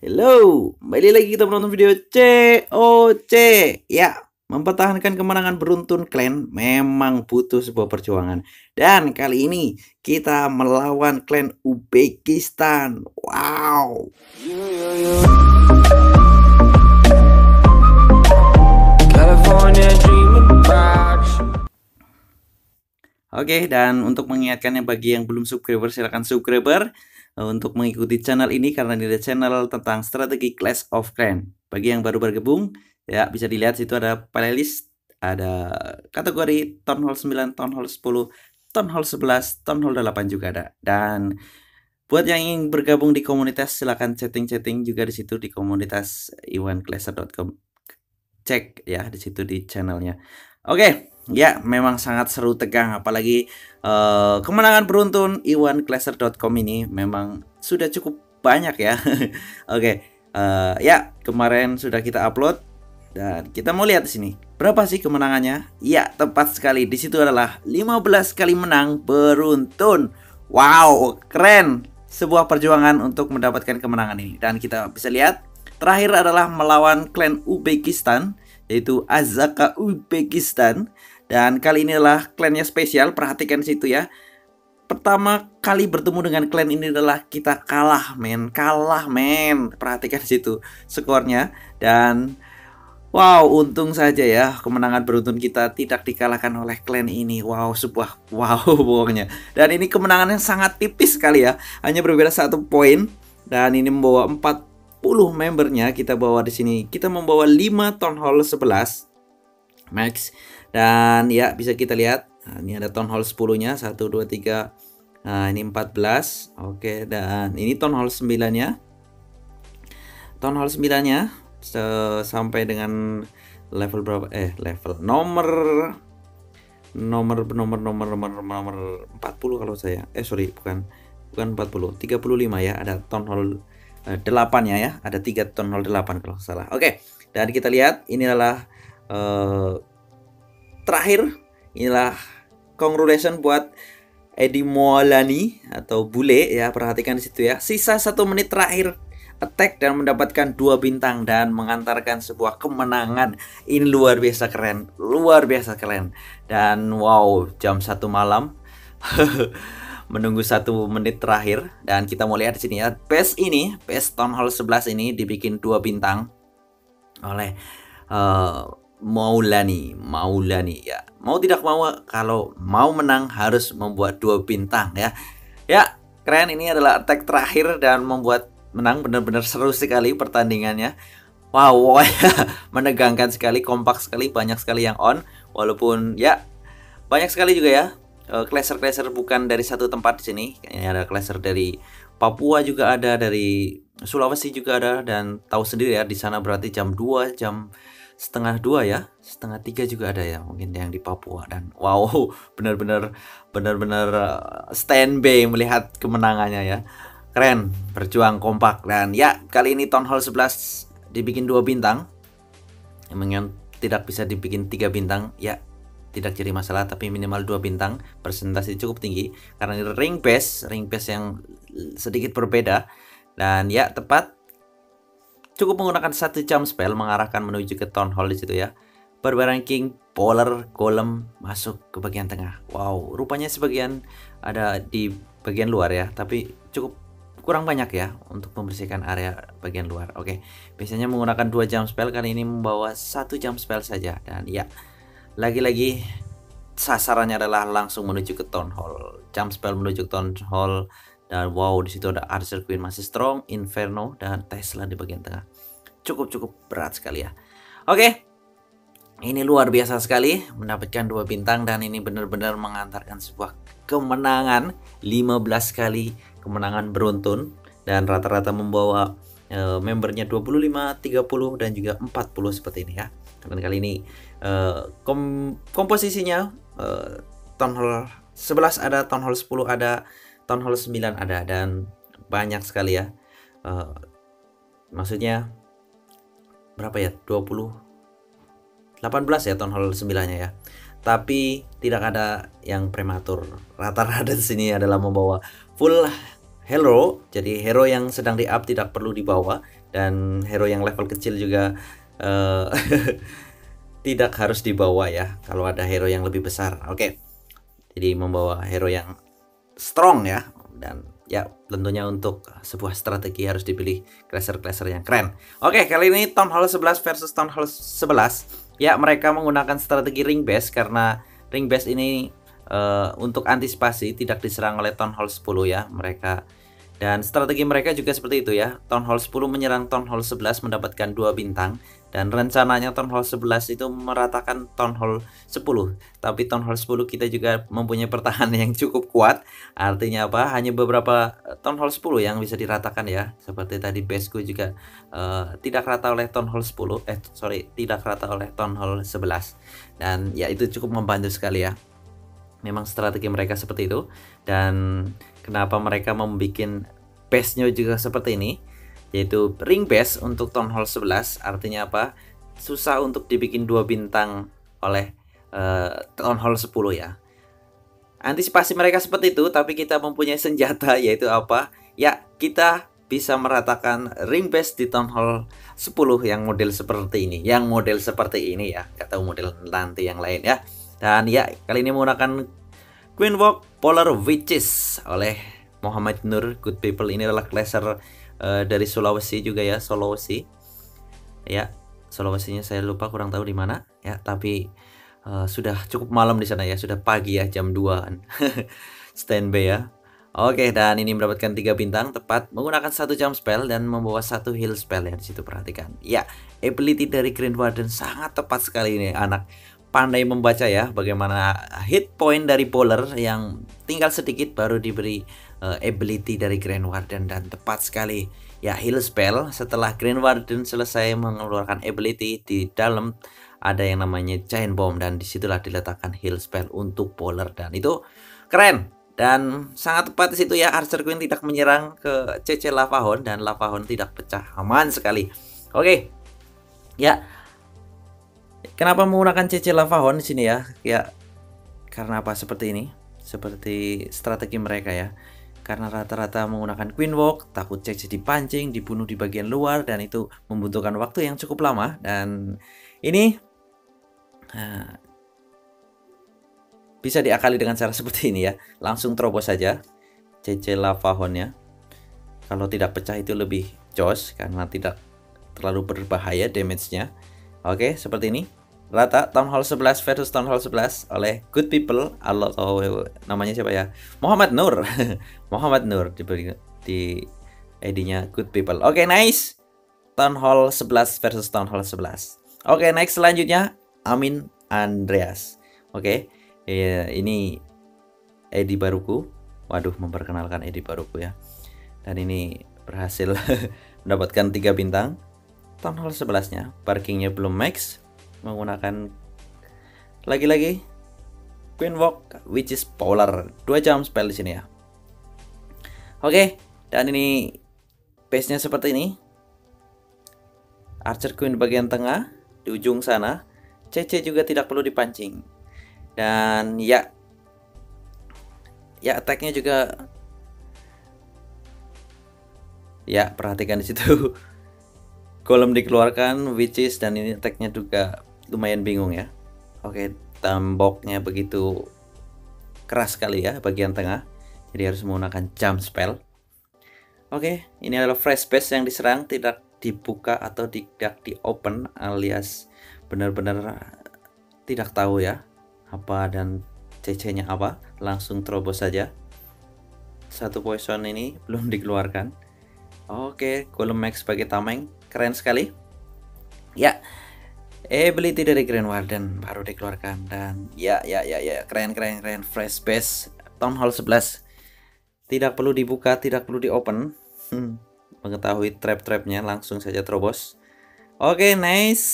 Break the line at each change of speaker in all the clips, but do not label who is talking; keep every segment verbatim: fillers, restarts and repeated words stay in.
Halo, kembali lagi kita menonton video C O C. Ya, mempertahankan kemenangan beruntun klan memang butuh sebuah perjuangan. Dan kali ini kita melawan klan Uzbekistan. Wow. Oke, dan untuk mengingatkannya bagi yang belum subscriber, silahkan subscriber untuk mengikuti channel ini karena ini adalah channel tentang strategi Clash of Clans. Bagi yang baru bergabung, ya bisa dilihat situ ada playlist, ada kategori Town Hall sembilan, Town Hall sepuluh, Town Hall sebelas, Town Hall delapan juga ada. Dan buat yang ingin bergabung di komunitas, silahkan chatting-chatting juga di situ di komunitas iwan clasher dot com. Cek ya di situ di channelnya. Oke. Ya, memang sangat seru tegang, apalagi uh, kemenangan beruntun iwan clasher dot com ini memang sudah cukup banyak ya. Oke, uh, ya kemarin sudah kita upload dan kita mau lihat di sini berapa sih kemenangannya. Ya, tepat sekali, di situ adalah lima belas kali menang beruntun. Wow, keren, sebuah perjuangan untuk mendapatkan kemenangan ini. Dan kita bisa lihat terakhir adalah melawan klan Uzbekistan, yaitu Azaka Uzbekistan. Dan kali ini adalah klannya spesial, perhatikan situ ya. Pertama kali bertemu dengan klan ini adalah kita kalah men, kalah men. Perhatikan situ skornya. Dan wow, untung saja ya kemenangan beruntun kita tidak dikalahkan oleh klan ini. Wow, sebuah wow pokoknya. Dan ini kemenangan yang sangat tipis sekali ya, hanya berbeda satu poin. Dan ini membawa empat puluh membernya kita bawa di sini. Kita membawa lima Town Hall sebelas max. Dan ya bisa kita lihat, nah, ini ada Town Hall sepuluh nya, satu, dua, tiga, nah ini empat belas. Oke, dan ini Town Hall sembilan nya, Town Hall sembilan nya sampai dengan level berapa, eh level nomor nomor nomor nomor nomor nomor empat puluh kalau saya, eh sorry bukan bukan empat puluh, tiga puluh lima ya, ada Town Hall eh, delapan nya ya, ada tiga Town Hall delapan kalau salah. Oke, dan kita lihat ini adalah eh, terakhir, inilah congratulations buat Edi Maulani atau Bule ya, perhatikan di situ ya. Sisa satu menit terakhir attack dan mendapatkan dua bintang dan mengantarkan sebuah kemenangan. Ini luar biasa keren, luar biasa keren. Dan wow, jam satu malam menunggu satu menit terakhir. Dan kita mau lihat di sini ya, best ini, best Town Hall sebelas ini dibikin dua bintang oleh uh, Maulani, Maulani ya. Mau tidak mau, kalau mau menang harus membuat dua bintang ya. Ya, keren, ini adalah attack terakhir dan membuat menang, benar-benar seru sekali pertandingannya. Wow, menegangkan sekali, kompak sekali, banyak sekali yang on. Walaupun ya banyak sekali juga ya clasher-clasher bukan dari satu tempat di sini. Ini ada clasher dari Papua juga ada, dari Sulawesi juga ada, dan tahu sendiri ya di sana berarti jam dua, jam setengah dua ya, setengah tiga juga ada ya mungkin yang di Papua. Dan wow, benar-benar benar-benar standby melihat kemenangannya ya. Keren, berjuang kompak. Dan ya kali ini Town Hall sebelas dibikin dua bintang, emang tidak bisa dibikin tiga bintang ya, tidak jadi masalah, tapi minimal dua bintang, presentasi cukup tinggi karena ini ring base, ring base yang sedikit berbeda. Dan ya tepat, cukup menggunakan satu jam spell mengarahkan menuju ke Town Hall di situ ya. Barbarian King, Polar, Golem masuk ke bagian tengah. Wow, rupanya sebagian ada di bagian luar ya, tapi cukup kurang banyak ya untuk membersihkan area bagian luar. Oke, biasanya menggunakan dua jam spell, kali ini membawa satu jam spell saja. Dan ya, lagi-lagi sasarannya adalah langsung menuju ke Town Hall. Jam spell menuju ke Town Hall. Dan wow, di situ ada Archer Queen masih strong, Inferno, dan Tesla di bagian tengah. Cukup-cukup berat sekali ya. Oke, ini luar biasa sekali mendapatkan dua bintang, dan ini benar-benar mengantarkan sebuah kemenangan, lima belas kali kemenangan beruntun, dan rata-rata membawa e, membernya dua puluh lima, tiga puluh, dan juga empat puluh seperti ini ya. Dan kali ini e, kom komposisinya e, Town Hall sebelas ada, Town Hall sepuluh ada, Town Hall sembilan ada, dan banyak sekali ya. Uh, maksudnya berapa ya? dua puluh, delapan belas ya Town Hall sembilan nya ya. Tapi tidak ada yang prematur. Rata-rata di sini adalah membawa full hero, jadi hero yang sedang di up tidak perlu dibawa, dan hero yang level kecil juga uh, tidak harus dibawa ya kalau ada hero yang lebih besar. Oke, jadi membawa hero yang strong ya, dan ya tentunya untuk sebuah strategi harus dipilih clasher-clasher yang keren. Oke, kali ini Town Hall sebelas versus Town Hall sebelas. Ya, mereka menggunakan strategi ring base karena ring base ini uh, untuk antisipasi tidak diserang oleh Town Hall sepuluh ya mereka. Dan strategi mereka juga seperti itu ya. Town Hall sepuluh menyerang Town Hall sebelas mendapatkan dua bintang, dan rencananya Town Hall sebelas itu meratakan Town Hall sepuluh. Tapi Town Hall sepuluh kita juga mempunyai pertahanan yang cukup kuat. Artinya apa? Hanya beberapa Town Hall sepuluh yang bisa diratakan ya. Seperti tadi baseku juga uh, tidak rata oleh Town Hall sepuluh. Eh sorry, tidak rata oleh Town Hall sebelas. Dan ya itu cukup membantu sekali ya. Memang strategi mereka seperti itu. Dan kenapa mereka membuat base-nya juga seperti ini, yaitu ring base untuk Town Hall sebelas. Artinya apa? Susah untuk dibikin dua bintang oleh uh, Town Hall sepuluh ya. Antisipasi mereka seperti itu, tapi kita mempunyai senjata, yaitu apa? Ya, kita bisa meratakan ring base di Town Hall sepuluh yang model seperti ini. Yang model seperti ini ya. Gak tahu model nanti yang lain ya. Dan ya, kali ini menggunakan Queen Walk Polar Witches oleh Muhammad Nur Good People. Ini adalah clasher uh, dari Sulawesi juga ya, Sulawesi. Ya, Sulawesinya saya lupa, kurang tahu di mana ya, tapi uh, sudah cukup malam di sana ya, sudah pagi ya, jam duaan. Standby ya. Oke, dan ini mendapatkan tiga bintang tepat menggunakan satu jump spell dan membawa satu heal spell ya, di situ perhatikan. Ya, ability dari Grand Warden sangat tepat sekali ini anak. Pandai membaca ya bagaimana hit point dari bowler yang tinggal sedikit baru diberi uh, ability dari Grand Warden, dan tepat sekali ya heal spell. Setelah Grand Warden selesai mengeluarkan ability, di dalam ada yang namanya Giant Bomb, dan disitulah diletakkan heal spell untuk bowler, dan itu keren dan sangat tepat di situ ya. Archer Queen tidak menyerang ke C C Lavahorn dan Lavahorn tidak pecah, aman sekali. Oke ya. Kenapa menggunakan C C Lavahorn di sini ya? Ya karena apa seperti ini? Seperti strategi mereka ya. Karena rata-rata menggunakan Queen Walk, takut C C dipancing, dibunuh di bagian luar, dan itu membutuhkan waktu yang cukup lama. Dan ini nah, bisa diakali dengan cara seperti ini ya. Langsung terobos saja C C Lavahorn-nya. Kalau tidak pecah itu lebih jos karena tidak terlalu berbahaya damage-nya. Oke, seperti ini. Rata Town Hall sebelas versus Town Hall sebelas oleh Good People. Allah, oh, namanya siapa ya? Muhammad Nur. Muhammad Nur diberi di I D-nya Good People. Oke, nice. Town Hall sebelas versus Town Hall sebelas. Oke, next selanjutnya Amin Andreas. Oke. Ya, ini I D baruku. Waduh, memperkenalkan I D baruku ya. Dan ini berhasil mendapatkan tiga bintang. Town Hall sebelas-nya, parkingnya belum max, menggunakan lagi-lagi Queen Walk which is Polar, dua jam spell di sini ya. Oke, dan ini base-nya seperti ini. Archer Queen bagian tengah di ujung sana. C C juga tidak perlu dipancing. Dan ya ya attack-nya juga ya, perhatikan di situ. Golem dikeluarkan, witches, dan ini attack-nya juga lumayan bingung ya. Oke, temboknya begitu keras sekali ya bagian tengah, jadi harus menggunakan jump spell. Oke, ini adalah fresh base yang diserang, tidak dibuka atau tidak di open, alias benar-benar tidak tahu ya apa dan C C-nya apa, langsung terobos saja. Satu poison ini belum dikeluarkan. Oke, golem max sebagai tameng, keren sekali ya. Ability dari Grand Warden baru dikeluarkan, dan ya ya ya ya keren keren keren. Fresh base Town Hall sebelas, tidak perlu dibuka, tidak perlu di open. hmm. Mengetahui trap-trapnya langsung saja terobos. Oke, nice.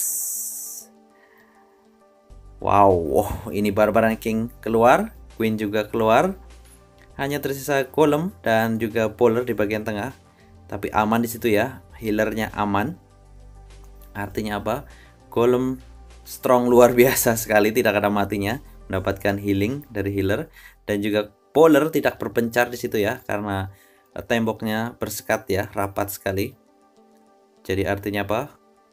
Wow, wow, ini Barbaran King keluar, Queen juga keluar, hanya tersisa golem dan juga bowler di bagian tengah. Tapi aman di situ ya, healernya aman. Artinya apa? Golem strong luar biasa sekali, tidak ada matinya, mendapatkan healing dari healer, dan juga bowler tidak berpencar di situ ya, karena temboknya bersekat ya, rapat sekali. Jadi artinya apa?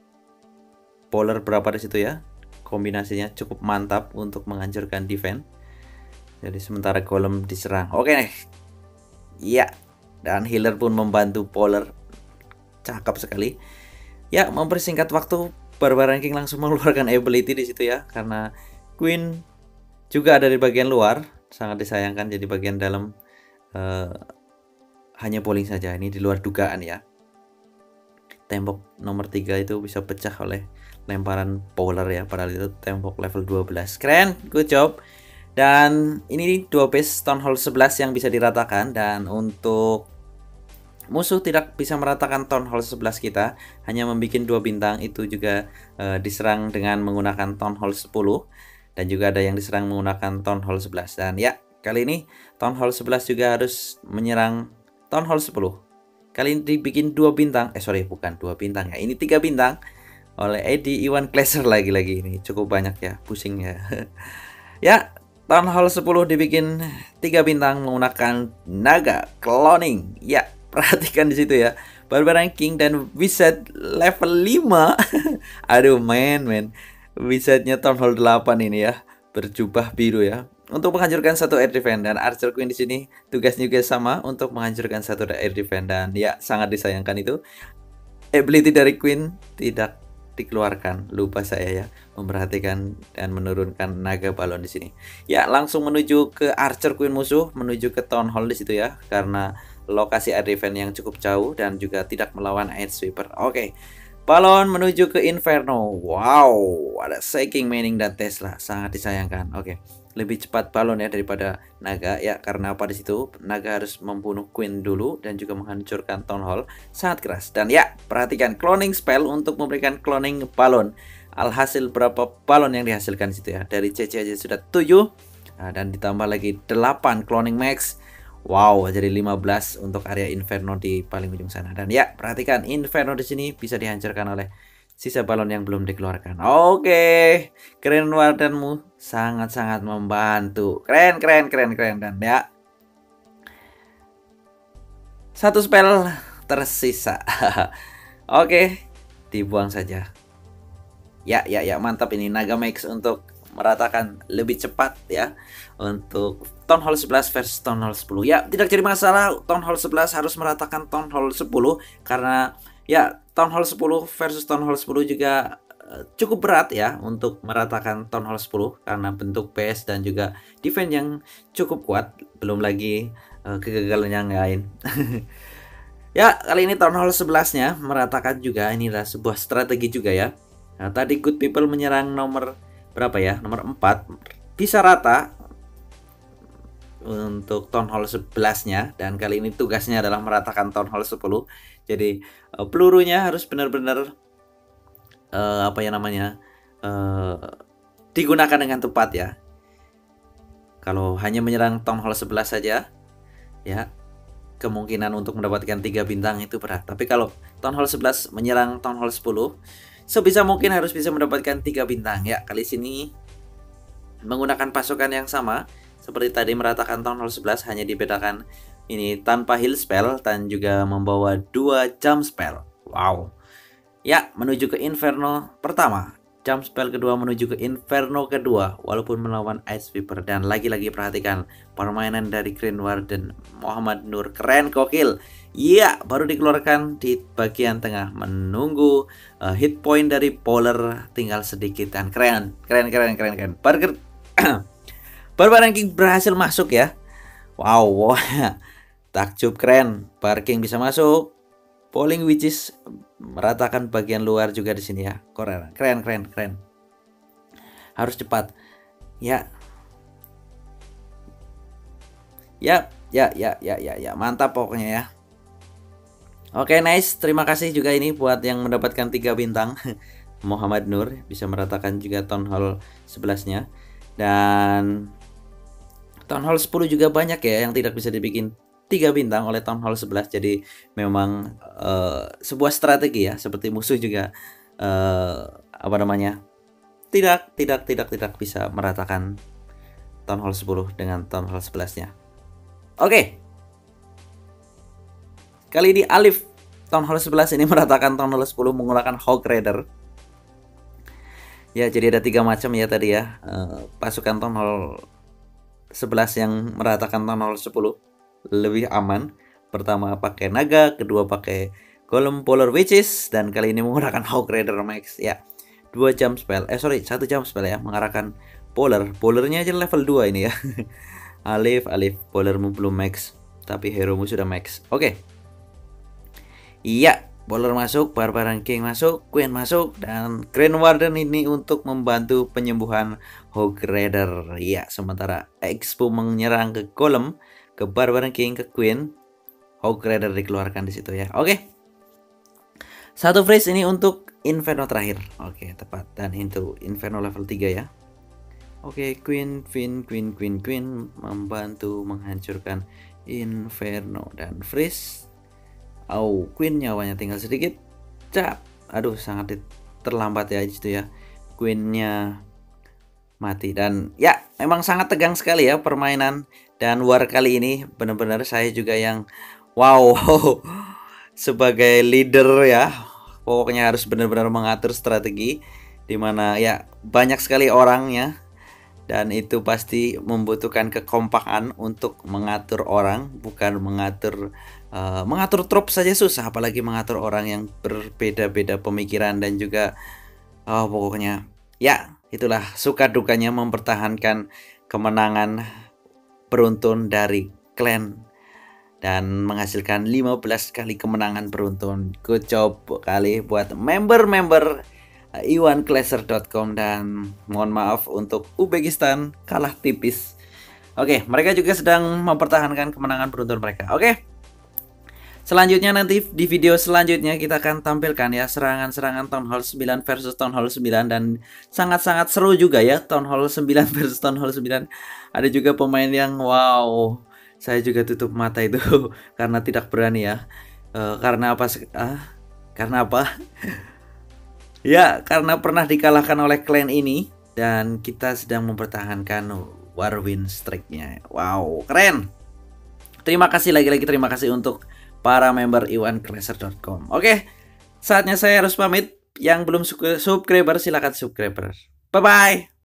Polar berapa di situ ya? Kombinasinya cukup mantap untuk menghancurkan defense. Jadi sementara golem diserang. Oke nih. Ya, dan healer pun membantu polar. Cakep sekali. Ya, mempersingkat waktu, Barbarian King langsung mengeluarkan ability di situ ya, karena Queen juga ada di bagian luar, sangat disayangkan. Jadi bagian dalam uh, hanya polling saja. Ini di luar dugaan ya. Tembok nomor tiga itu bisa pecah oleh lemparan polar ya, padahal itu tembok level dua belas. Keren, good job. Dan ini dua base Town Hall sebelas yang bisa diratakan, dan untuk musuh tidak bisa meratakan Town Hall sebelas kita, hanya membuat dua bintang. Itu juga uh, diserang dengan menggunakan Town Hall sepuluh, dan juga ada yang diserang menggunakan Town Hall sebelas. Dan ya, kali ini Town Hall sebelas juga harus menyerang Town Hall sepuluh. Kali ini dibikin dua bintang, eh sorry bukan dua bintang ya, ini tiga bintang oleh Eddie Iwan Glaser. Lagi-lagi ini cukup banyak ya, pusing ya. Ya, Town Hall sepuluh dibikin tiga bintang menggunakan naga cloning. Ya, perhatikan di situ ya, Barbarian King dan Wizard level lima. Aduh men men, Wizardnya Town Hall delapan ini ya, berjubah biru ya, untuk menghancurkan satu air defense. Dan Archer Queen di sini tugasnya juga sama untuk menghancurkan satu air defense. Dan ya, sangat disayangkan itu ability dari Queen tidak dikeluarkan. Lupa saya ya memperhatikan dan menurunkan naga balon di sini. Ya, langsung menuju ke Archer Queen musuh, menuju ke Town Hall di situ ya, karena lokasi air defense yang cukup jauh dan juga tidak melawan air sweeper. Oke, balon menuju ke Inferno. Wow, ada Shaking Manning dan Tesla, sangat disayangkan. Oke, lebih cepat balon ya daripada naga ya, karena apa di situ naga harus membunuh Queen dulu dan juga menghancurkan Town Hall, sangat keras. Dan ya, perhatikan cloning spell untuk memberikan cloning balon. Alhasil berapa balon yang dihasilkan di situ ya, dari C C aja sudah tujuh, nah, dan ditambah lagi delapan cloning max. Wow, jadi lima belas untuk area Inferno di paling ujung sana. Dan ya, perhatikan Inferno di sini bisa dihancurkan oleh sisa balon yang belum dikeluarkan. Oke, keren, Wardenmu sangat-sangat membantu. Keren, keren, keren, keren. Dan ya, satu spell tersisa. Oke, dibuang saja. Ya, ya, ya, mantap ini Naga Max untuk meratakan lebih cepat ya untuk Town Hall sebelas versus Town Hall sepuluh. Ya, tidak jadi masalah Town Hall sebelas harus meratakan Town Hall sepuluh, karena ya Town Hall sepuluh versus Town Hall sepuluh juga uh, cukup berat ya untuk meratakan Town Hall sepuluh, karena bentuk base dan juga defense yang cukup kuat, belum lagi uh, kegagalan yang lain. Ya, kali ini Town Hall sebelas-nya meratakan juga. Ini adalah sebuah strategi juga ya. Nah, tadi Good People menyerang nomor berapa ya? Nomor empat. Bisa rata untuk Town Hall sebelas-nya, dan kali ini tugasnya adalah meratakan Town Hall sepuluh. Jadi uh, pelurunya harus benar-benar uh, apa ya namanya? Uh, digunakan dengan tepat ya. Kalau hanya menyerang Town Hall sebelas saja ya, kemungkinan untuk mendapatkan tiga bintang itu berat. Tapi kalau Town Hall sebelas menyerang Town Hall sepuluh, sebisa mungkin harus bisa mendapatkan tiga bintang ya. Kali sini menggunakan pasukan yang sama seperti tadi meratakan Town Hall sebelas, hanya dibedakan ini tanpa heal spell dan juga membawa dua jump spell. Wow. Ya, menuju ke Inferno pertama, jump spell kedua menuju ke Inferno kedua walaupun melawan Ice Sweeper. Dan lagi-lagi perhatikan permainan dari Green Warden Muhammad Nur, keren, gokil. Iya, baru dikeluarkan di bagian tengah, menunggu uh, hit point dari Polar tinggal sedikit, dan keren, keren, keren, keren, keren. Burger Barbarian King berhasil masuk ya. Wow, wow. Takjub, keren. Barbarian King bisa masuk. Polling Witches meratakan bagian luar juga di sini ya. Keren, keren, keren, keren. Harus cepat. Ya. Ya, ya, ya, ya, ya, ya. Mantap pokoknya ya. Oke, nice. Terima kasih juga ini buat yang mendapatkan tiga bintang. Muhammad Nur bisa meratakan juga Town Hall sebelas-nya. Dan Town Hall sepuluh juga banyak ya yang tidak bisa dibikin tiga bintang oleh Town Hall sebelas. Jadi memang uh, sebuah strategi ya, seperti musuh juga uh, apa namanya? Tidak, tidak, tidak, tidak bisa meratakan Town Hall sepuluh dengan Town Hall sebelas-nya. Oke. Kali ini Alif Town Hall sebelas ini meratakan Town Hall sepuluh menggunakan Hog Rider. Ya, jadi ada tiga macam ya tadi ya. Uh, pasukan Town Hall sebelas yang meratakan Town Hall sepuluh lebih aman. Pertama pakai naga, kedua pakai Golem Polar Witches, dan kali ini menggunakan Hog Rider Max ya. dua jam spell. Eh sorry, satu jam spell ya, mengarahkan Polar. Polarnya aja level dua ini ya. Alif, Alif, Polarmu belum max, tapi hero-mu sudah max. Oke. Okay. Iya, Polar masuk, Barbarian King masuk, Queen masuk, dan Grand Warden ini untuk membantu penyembuhan Hog Rider. Iya, sementara Expo menyerang ke Golem, ke Barbarian King, ke Queen, Hog Rider dikeluarkan di situ ya. Oke. Okay. Satu freeze ini untuk Inferno terakhir. Oke, okay, tepat. Dan itu Inferno level tiga ya. Oke, okay, Queen, Queen, Queen, Queen, Queen membantu menghancurkan Inferno dan freeze. Oh, Queen nyawanya tinggal sedikit. Cap. Aduh, sangat terlambat ya itu ya. Queennya mati. Dan ya, memang sangat tegang sekali ya permainan dan war kali ini. Benar-benar saya juga yang wow. Sebagai leader ya, pokoknya harus benar-benar mengatur strategi. Dimana ya banyak sekali orangnya. Dan itu pasti membutuhkan kekompakan untuk mengatur orang, bukan mengatur uh, mengatur trop saja susah, apalagi mengatur orang yang berbeda-beda pemikiran dan juga oh, pokoknya ya itulah suka dukanya mempertahankan kemenangan beruntun dari klan dan menghasilkan lima belas kali kemenangan beruntun. Good job kali buat member-member i satu clasher dot com, dan mohon maaf untuk Uzbekistan kalah tipis. Oke, mereka juga sedang mempertahankan kemenangan beruntun mereka. Oke. Selanjutnya nanti di video selanjutnya kita akan tampilkan ya serangan-serangan Town Hall sembilan versus Town Hall sembilan, dan sangat-sangat seru juga ya Town Hall sembilan versus Town Hall sembilan. Ada juga pemain yang wow, saya juga tutup mata itu karena tidak berani ya. Uh, karena apa? Uh, karena apa? Ya, karena pernah dikalahkan oleh klan ini dan kita sedang mempertahankan war win streak-nya. Wow, keren. Terima kasih lagi-lagi terima kasih untuk para member i satu clasher dot com. Oke, saatnya saya harus pamit. Yang belum subscriber silahkan subscriber. Bye bye.